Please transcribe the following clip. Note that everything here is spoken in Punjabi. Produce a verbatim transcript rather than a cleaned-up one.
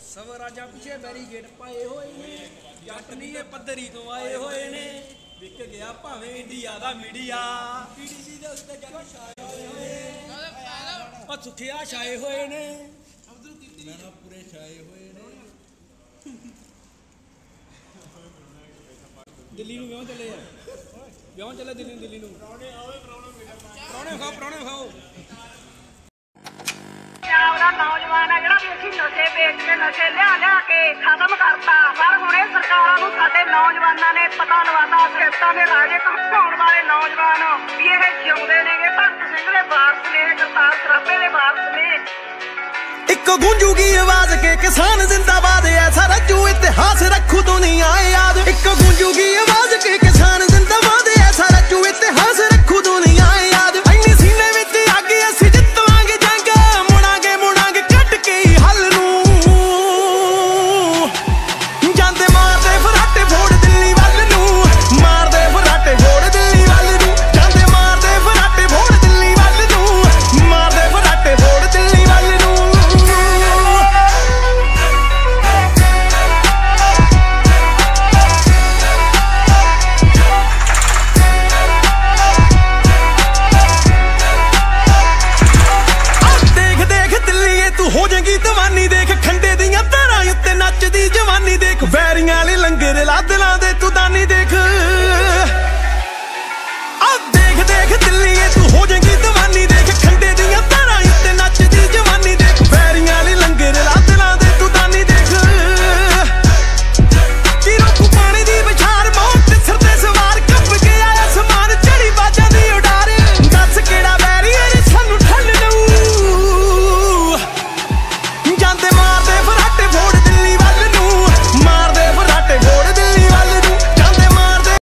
ਸਭ ਰਾਜਾਂ ਪਿੱਛੇ ਬੈਰੀਗੇਟ ਪਾਏ ਹੋਏ ਨੇ, ਜੱਟ ਨਹੀਂ ਇਹ ਪੱਧਰੀ ਤੋਂ ਆਏ ਹੋਏ ਨੇ। ਵਿਕ ਗਿਆ ਭਾਵੇਂ ਇੰਡੀਆ ਦਾ ਮੀਡੀਆ, ਪੀਡੀਸੀ ਦੇ ਉੱਤੇ ਜੱਟ ਛਾਏ ਹੋਏ, ਉਹ ਸੁਖਿਆ ਛਾਏ ਹੋਏ ਨੇ, ਨਾ ਪੂਰੇ ਛਾਏ ਹੋਏ ਨੇ। ਦਿੱਲੀ ਨੂੰ ਵਿਆਹ ਚੱਲੇ ਆ, ਵਿਆਹ ਚੱਲੇ ਦਿੱਲੀ ਨੂੰ, ਦਿੱਲੀ ਨੂੰ ਪ੍ਰਾਹੁਣੇ ਆਵੇ, ਪ੍ਰਾਹੁਣੇ ਖਾਓ, ਪ੍ਰਾਹੁਣੇ ਖਾਓ। नौजवान है जो असी नशे बेच के नशे लिया लिया के खत्म करता, पर हुणे सरकारां नूं साडे नौजवानों ने पता लवाता, सिफतां दे राजे घुमाउण वाले नौजवान भी ये जिउंदे नेगे, भगत सिंह दे वारस ने, करतार सराभे दे वारस ने। एक गूंजूगी आवाज